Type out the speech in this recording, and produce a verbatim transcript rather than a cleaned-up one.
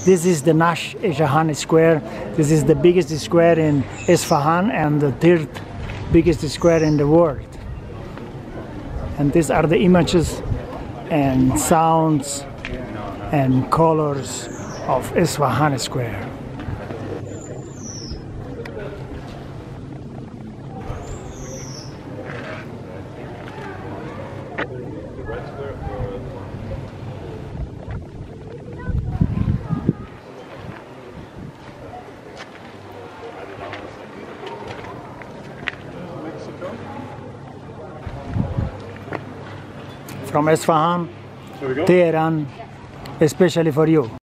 This is the Nash Esfahan Square. This is the biggest square in Esfahan and the third biggest square in the world. And these are the images and sounds and colors of Esfahan Square. From Esfahan, Tehran, especially for you.